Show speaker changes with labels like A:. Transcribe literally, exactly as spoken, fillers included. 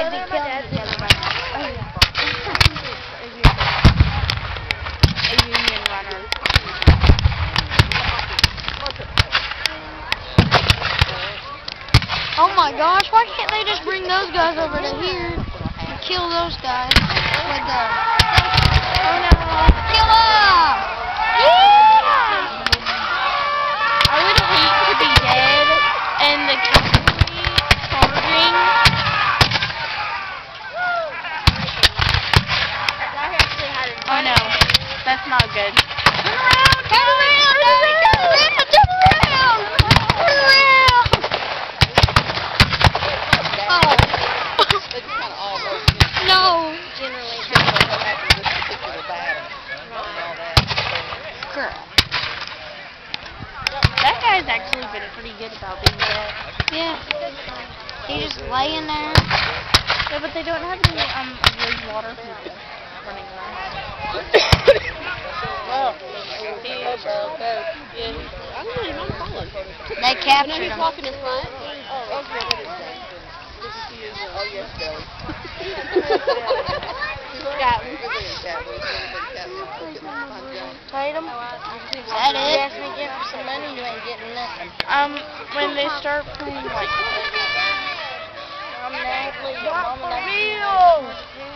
A: I'd be killing each other right now. A union runner.
B: Oh my gosh, why can't they just bring those guys over to here and kill those guys with the... Oh no. Kill them! Yeah!
A: I would hate to be dead and the cavalry charging. Oh no, that's not good.
B: Turn around! Turn around! Turn around! Turn around! Turn around! Turn around! Oh. No. Crap.
A: That guy's actually been pretty good about being dead.
B: Yeah. He's just laying there.
A: Yeah, but they don't have any um of those water people running around.
B: They captured him.
C: walking in front? Oh, okay. Oh, yes, Billy.
A: Tatum?
B: Is that it?
A: You asked me again for some money, you ain't getting nothing. Um, when they start playing like... I'm Natalie, your mom and I...